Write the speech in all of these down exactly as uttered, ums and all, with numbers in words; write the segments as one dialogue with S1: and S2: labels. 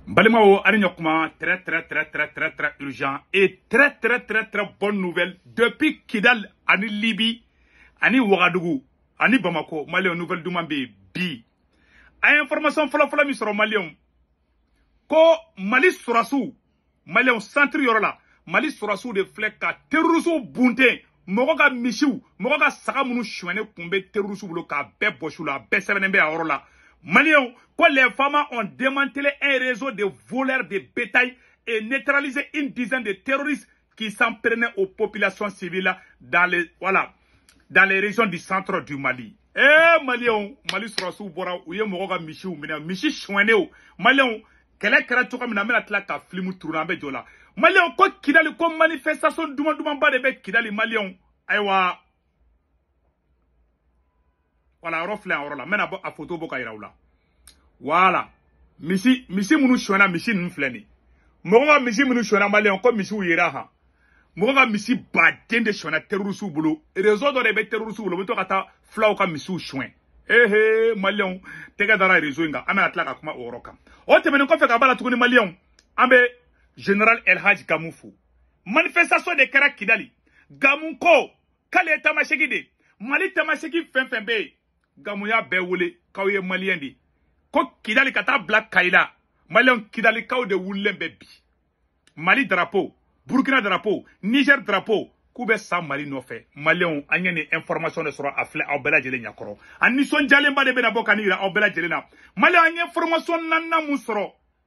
S1: Balimao Arignokuma, très très très très très très urgent et très très très très bonne nouvelle depuis Kidal, Ani Libye, Ani Ouagadougou, Ani Bamako, Malion nouvelle Doumambe, Bi. A information fla fla mi soro Malion. Ko Mali Sorassou, Malion centre yorola, Mali Sorassou de fleka terrorisou bunte, Mogoga Michou, Mogoga Sagamunu chouane kumbe terrorisou blo ka be bochula, be sevenembe a orola. Maliens, quand les femmes ont démantelé un réseau de voleurs de bétail et neutralisé une dizaine de terroristes qui s'en prenaient aux populations civiles dans les, voilà, dans les régions du centre du Mali. Eh, Maliens, Mali Sorassou Bora, ou ye Mogoga Michou, Michi Choueneo, Maliens, quel est le cas de la tlaka flimu tournambe jola. Maliens, quoi qu'il a le comme manifestation douman douman ba de bec qu'il a les Maliens, aywa. Voilà, reflet en rola. Maintenant, à photo boka iraoula. Voilà. Misi, misi munu shona, misi n'fleni. Moga misi munu shona malien, comme misi ou iraha. Moga misi baden de shona terrorisou boulot. Et les autres de terrorisou boulot, mais kata flau ka misi ou chouin. Eh eh, malien, tega dara réseau inga. Ame atlaka kuma oroka. O te menen kofe kabala tukuni malien. Ambe, Général El Hadj Gamoufou. Manifestation de Kara Kidali. Gamunko, kale tamashegide. Mali tamashegi fen fen be. Gamouya bewule kauye malien di ko Kidali kata black kaila malien Kidali kaw de wulen bebi Mali drapeau Burkina drapeau Niger drapeau kube sa Mali no fait malien anyane information de sera afle au bela jele nyakoro ani son jale ba de bena bokanira au bela jele na malien anye information nanna musoro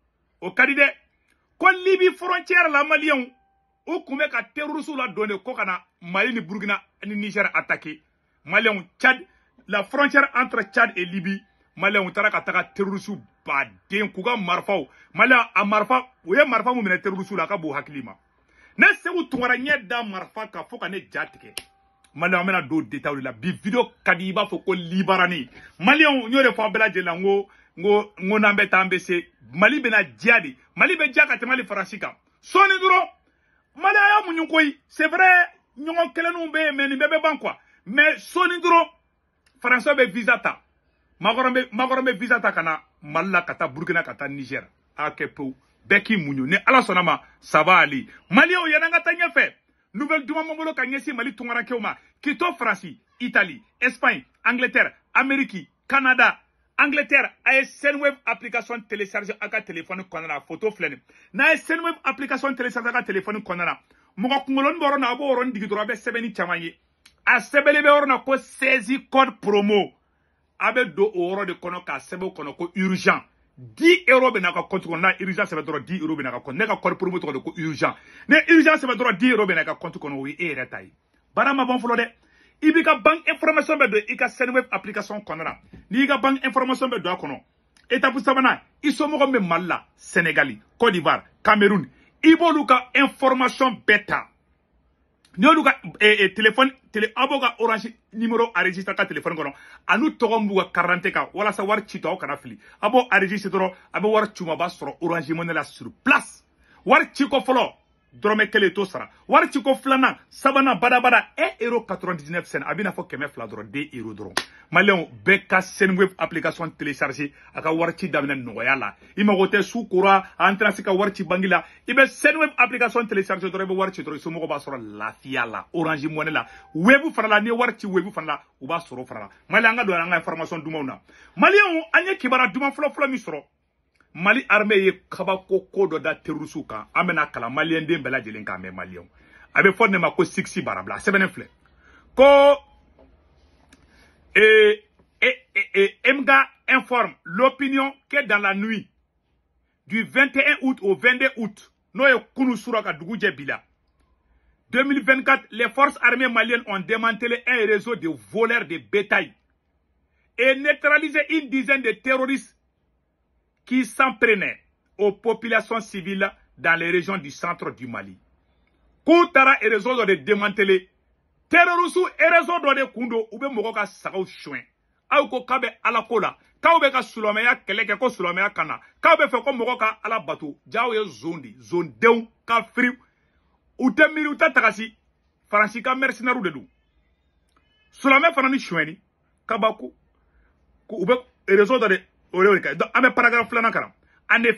S1: o kadide ko Libi frontière la malien o kume ka terrorisou la donner ko kana Mali ni Burkina ni Niger attaqué malien Tchad. La frontière entre Tchad et Libye, Malien on tara kataka terrorisou baden kuga marfao, Malien a marfa, ouye marfa mou mene terrorisou la ka bo hakilima. Ne se ou tungara nye da marfa ka foka ne jatike. Malien amena do détail la bi video kadiba foko libarani. Malien on yore fa bela jela ngo ngo ngo nambe tambese Mali bena diadi. Mali be diaka te Mali farasika. Soni duro Malien ya munyukoi, c'est vrai nyongo kelenu be meni bebe bankwa. Mais soni duro François be visata. Magorombe magorombe visata kana Malla kata Burkina kata Niger. Akepo beki munyo ne ala sonama ça va ali. Mali o yananga tanya fe. Nouvelle duma momolo kanyesi Mali tungara keuma. Kito France, Italie, Espagne, Angleterre, Amérique, Canada, Angleterre a Senweb application téléchargée aka téléphone konana photo flene. Na Senweb application téléchargée aka téléphone konana. Moga kungolon boro na abo oron digidoro be sebeni chamaye. A sebele be orna ko seize code promo abe do oro de kono ka sebe kono ko urgent dix euros be na ka compte kono na urgent sebe doro dix euros be na ka compte ne ka code promo to ko urgent ne urgent sebe doro dix euros be na ka compte kono wi e retai barama bon flo de ibika bank information be do ika Senweb application kono na ni ga bank information be do kono étape sabana isomo ko me malla Sénégali Côte d'Ivoire Cameroun iboluka information beta. Nous avons un téléphone, télé, aboga orange numéro enregistré ka téléphone kono. Anu togombuga quarante ka wala sa war chito o kana fili. Abo enregistré toro, abo war chuma ba soro orange money la sur place. War chiko folo, drome kele to sara. War chiko flana, sabana bada bada un euro quatre-vingt-dix-neuf cents. Abina fo keme fla doro deux euros doro. Malion beka Senweb application téléchargée aka war chi damina noyala. Ima gote sukura antrasika war chi bangila. Ibe Senweb application téléchargée doro be war chi doro sumo ba soro la fiala orange money la. Webu farala ni war chi webu farala uba soro farala. Mali anga do anga information dumauna. Malion anye kibara duma flo flo mi soro. Mali armée ye kabako kodo da terrorisouka amena kala malien de bela jelenka me malien. Abe fonne ma ko sixi barabla sebenen fle. Ko Et, et, et, et M G A informe l'opinion que dans la nuit du vingt et un août au vingt-deux août, deux mille vingt-quatre, les forces armées maliennes ont démantelé un réseau de voleurs de bétail et neutralisé une dizaine de terroristes qui s'en prenaient aux populations civiles dans les régions du centre du Mali. Koutara et réseau de démanteler terroristes et réseau de kundo ube mogoka sagaw chouin aw ko kabe ala kola kawbe ka sulomeya keleke ko sulomeya kana kawbe fe ko mogoka ala bato jaw ye zondi zone dew ka fri ute miri uta takasi faransi ka mercenaire de dou sulome fanani chouini kabaku ko ube réseau de ore ore ka ame paragraphe lana kara en effet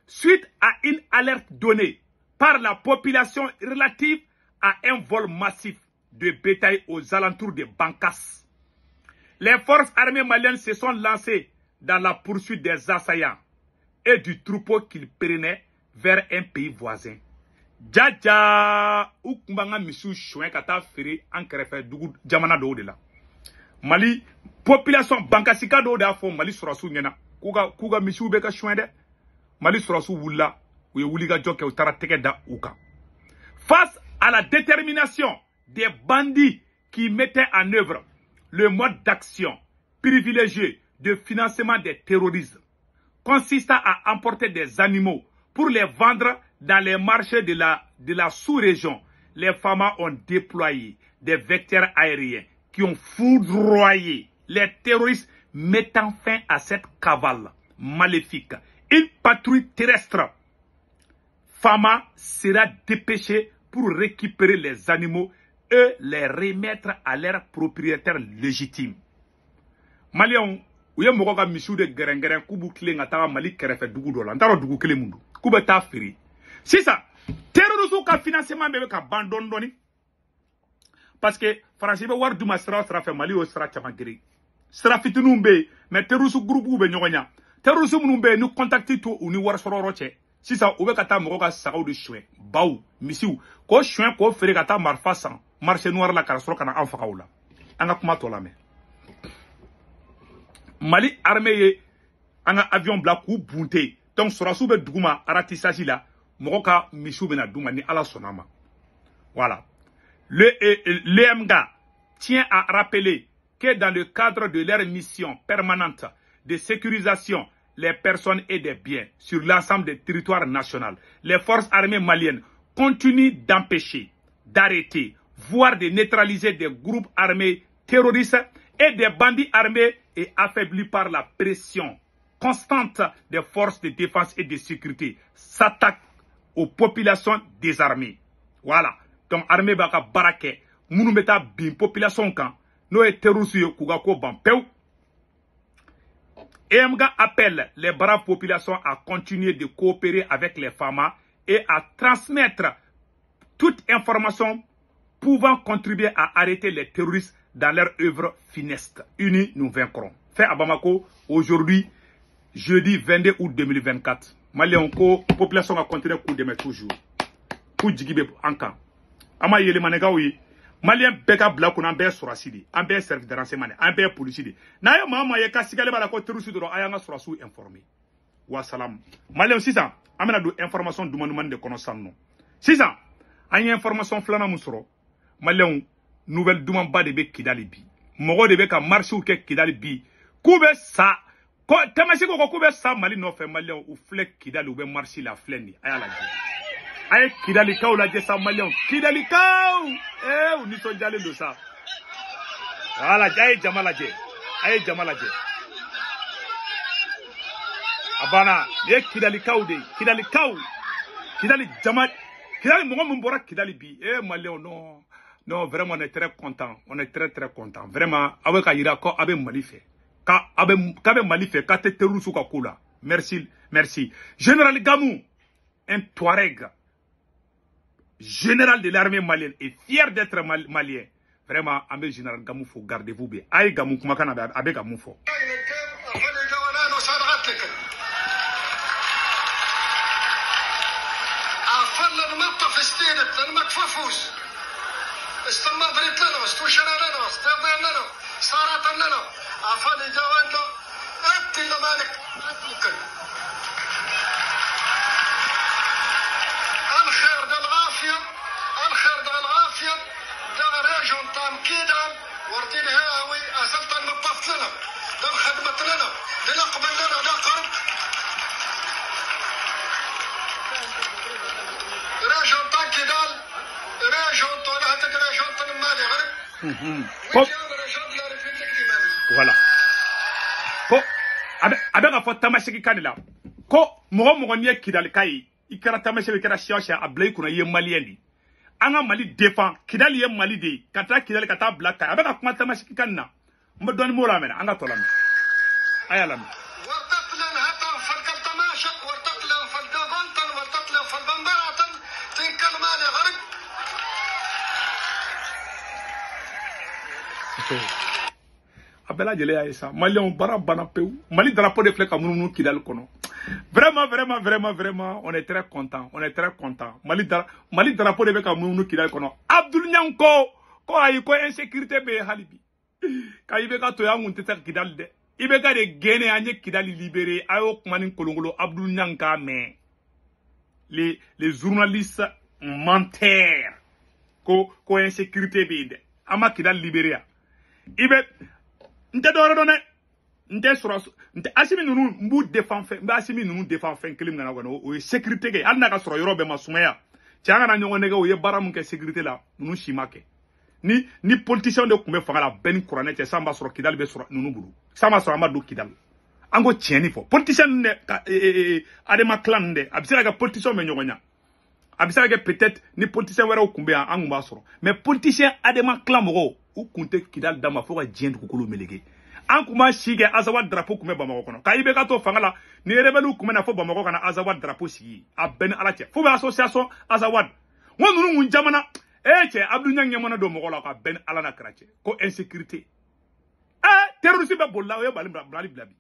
S1: suite à une alerte donnée par la population relative à un vol massif de bétail aux alentours de Bankas. Les forces armées maliennes se sont lancées dans la poursuite des assaillants et du troupeau qu'ils prenaient vers un pays voisin. Djadja ou kumbanga misu chouin kata feri en kerefe dugu jamana do de la. Mali population Bankasika do da fo Mali surasu nyena kuga kuga misu be ka chouin de Mali surasu wula ou ye wuliga joke ou tara teke da uka. Face à la détermination des bandits qui mettaient en œuvre le mode d'action privilégié de financement des terroristes, consistant à emporter des animaux pour les vendre dans les marchés de la, de la sous-région, les femmes ont déployé des vecteurs aériens qui ont foudroyé les terroristes, mettant fin à cette cavale maléfique. Une patrouille terrestre Fama sera dépêchée pour récupérer les animaux et les remettre à leurs propriétaires légitimes. Maliens, ouye moko ka misiw de gerengeren kubu kile ngata Mali kerefe dugu dola ntaro dugu kile mundu kube ta firi sisa terrorisme ka financement bebe ka bandondoni parce que français be war duma sra sra fe Mali o sra chama giri sra fitinu be mais terrorisme groupe be nyogonya terrorisme nu be ni contacter to uni war sororo che sisa ube kata moko ka sagaw de chouin baw misiw ko chouin ko fere kata marfa san marché noir la kara soro kana anfa kawla anga kuma to la me Mali armée ye un avion blanc ou bunté donc surasu be duguma aratisaji la mokoka mishu bena duma ni ala sonama. Voilà. Le l'E M G A tient à rappeler que dans le cadre de leur mission permanente de sécurisation les personnes et des biens sur l'ensemble des territoires nationaux, les forces armées maliennes continuent d'empêcher, d'arrêter, voire de neutraliser des groupes armés terroristes et des bandits armés et affaiblis par la pression constante des forces de défense et de sécurité, s'attaquent aux populations désarmées. Voilà. Donc, armée baka barake, mounumeta bin population kan, no e terroristes kougako bampeu. E M G A appelle les braves populations à continuer de coopérer avec les femmes et à transmettre toute information pouvant contribuer à arrêter les terroristes dans leur œuvre funeste. Unis, nous vaincrons. Fait à Bamako, aujourd'hui, jeudi vingt-deux août deux mille vingt-quatre. Maliens, la population a continué à couper toujours. Pour Djigibé Ankan. Ama yele manega oui. Maliens beka black on ambé surasidi. Ambé service de renseignement. Ambé police. Na yo mama ye kasigale bala ko terusi do ayanga surasu informé. Wa salam. Maliens six ans. Amena do information du man de connaissance non. six ans. Anya information flana musoro. Maliens nouvelle demande ba de be Kidali bi. Mogo de be ka marché ou ke Kidali bi. Koube sa. Ko tamasi ko koube sa Mali no fe Maliens ou flek Kidali ou be marché la fleni. Aya la di. Aye Kidali kaw la jessa Maliens. Kidali kaw. Eh ou ni so jale do sa. Voilà, aye jamala je. Aye jamala je. Abana, ye Kidali kaw de. Kidali kaw. Kidali jamal. Kidali mogo mbora Kidali bi. Eh Maliens non. Non, vraiment, on est très content. On est très, très content. Vraiment, avec Aïra, quand avec Mali fait. Quand avec Mali fait, quand tu es ka koula. Merci, merci. Général Gamou, un Touareg, général de l'armée malienne, est fier d'être mal, malien. Vraiment, avec Général Gamou, faut gardez-vous bien. Aïe Gamou, comment qu'on a avec Gamou faut.
S2: استما بريت لنا استوشنا لنا استغفر لنا صارت لنا عفاني جوان له انت اللي مالك الكل الخير ده العافيه الخير ده العافيه ده راجل طام كيدا ورتي الهاوي اسلت المطف لنا ده خدمه لنا ده نقبل لنا ده قرب راجل طام كيدا
S1: Voilà. Ko abe ka fo tamashiki kanila. Ko mogo mogo ni Kidali kai. Ikara tamashiki kera shiasha ablay kuna ye malien di. Anga Mali défend Kidali ye Mali di. Kata Kidali kata black kai. Abe ka kuma tamashiki kanina. Mba doni mola mena anga tola me. Aya la me. Abela jele ya ça Mali on bara bana peu Mali drapeau de flec amunu kidal kono vraiment vraiment vraiment vraiment on est très content on est très content Mali dra Mali drapeau de flec amunu kidal kono Abdul Nyanko ko ayi ko insécurité be halibi kay be ka to ya ngunte tak kidal de ibe ka de gene anye kidal libéré ayo kumanin kolongolo Abdul Nyanka mais les les journalistes menteurs ko ko insécurité be de ama kidal libéré ibe nte dore done nte sura nte asimi nunu mbu défend fait mba asimi nunu défend fait kelim ngana wono o sécurité ke alna ka sura yoro be masumaya tianga na nyongo nega o ye baram ke sécurité la nunu shimake ni ni politicien de kumbe fanga la ben couronne te samba sura kidal be sura nunu bulu samba sura ma do kidal ango tieni fo politicien ne adema clan de abisira ka politicien me nyogonya abisira ke peut-être ni politicien wera o kumbe angu ba sura mais politicien adema clan mo ou kunte kidal dama fo ka jend ko kolo melege an kuma shige azawa drapeau kume bamako kono ka ibe ka to fangala ni rebelu kume na fo bamako kana azawa drapeau si a ben alache fo ba association azawa wonu ngun jamana e che Abdou Nyange mona do mogola ka ben alana krache ko insécurité ah terrorisme be bolla o bali blali blabi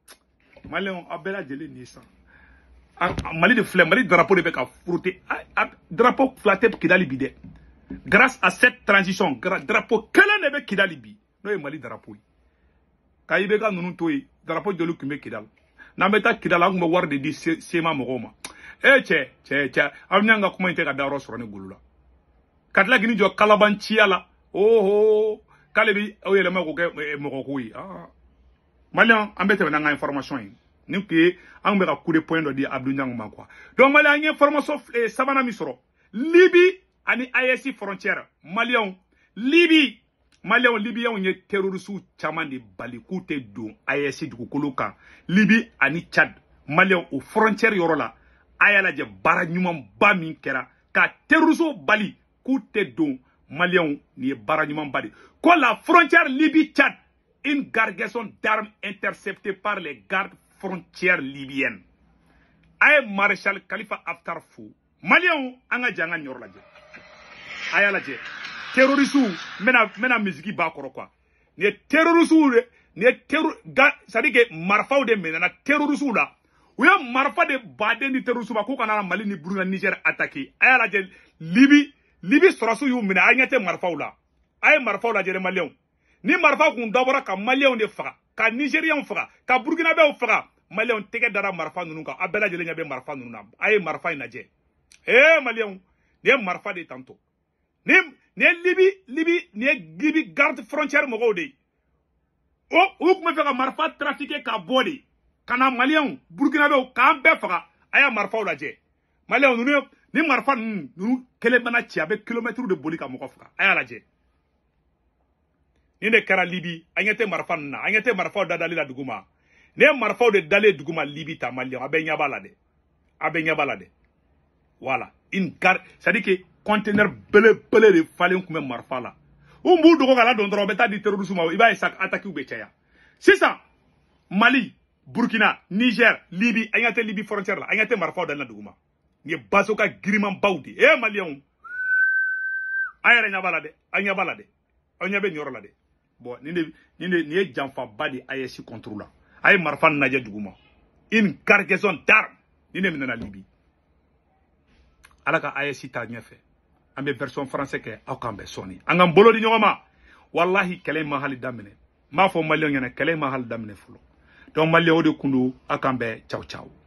S1: malon abela jeli ni sa Mali de flemme Mali drapeau de be ka frouter drapeau flatté kidali bide. Grâce à cette transition, drapeau, quel est le Kidalibi? Nous Mali drapeau. Kaibeka nous toy, drapeau de l'Ukume Kidal. Nameta Kidala, on va voir des dix sema moroma. Eh, tche, tche, tche, Amnyanga comment était à Daros sur le Gulula. Katla Gini jo Kalabanchiala. Oh, oh, Kalebi, oh, il est mort au Morokui. Ah. Malian, embête une information. Nous qui, on va coup de poing de dire Abdou Nyang quoi. Donc, Malian, une information, Savana Misro. Libye, ani A E S frontière Malion Libye Malion Libye on ye terroriste chaman de bali koute don A E S dugukolo kan Libye ani Tchad Malion au frontière yorola ayala je bara nyumam ba min kera ka terroriste bali koute don Malion ni bara nyumam bali ko la frontière Libye Tchad une cargaison d'armes interceptée par les gardes frontières libyennes ay maréchal Khalifa Haftar Fou Malion anga janga nyorla je ayala je terroriste mena mena musique ba koro quoi ne terroriste ne terror ça dit que marfa de mena terroriste là ou ya marfa de bade ni terroriste ba ko kana Mali ni Burkina Niger attaqué ayala je Libye Libye surasu yu mena anyate marfa là ay marfa là je Malion ni marfa kun dabora ka Malion de faga ka Nigerian faga ka Burkina be faga Malion tege dara marfa nunu ka abela je nyabe marfa nunu na ay marfa ina je eh Malion ne marfa de tanto ni ni Libye Libye ni Libye garde frontière mo gode o o kuma feka marfa trafiquer ka body kana Malien Burkina be ka be faka aya marfa la je Malien nu ni marfa nu kele bana ci avec kilomètre de boli ka mo faka aya la je ni ne kara Libye anyete marfa na anyete marfa da dalila duguma ne marfa de dalé duguma Libye ta Malien abe nyabala de abe nyabala de voilà une carte ça dit que conteneur bele bele de falen kuma marfa la o mbu dogo kala don dro beta di terroriste ma iba isak attaque ube cheya c'est ça Mali Burkina Niger Libye ayate Libye frontière la ayate marfa da na duguma ni basoka griman baudi eh Malien ayara nya balade anya balade anya be nyoro la de bon ni ne ni ne ni jamfa badi ayesi contrôle ay marfa na je duguma une cargaison d'armes ni ne minana Libye alaka A E S ta nyefe ambe version français ke akambe soni angam bolo di nyoma wallahi kele mahali damene ma fo Malien yana kele mahali damene fulo donc Malien o de kundu akambe ciao ciao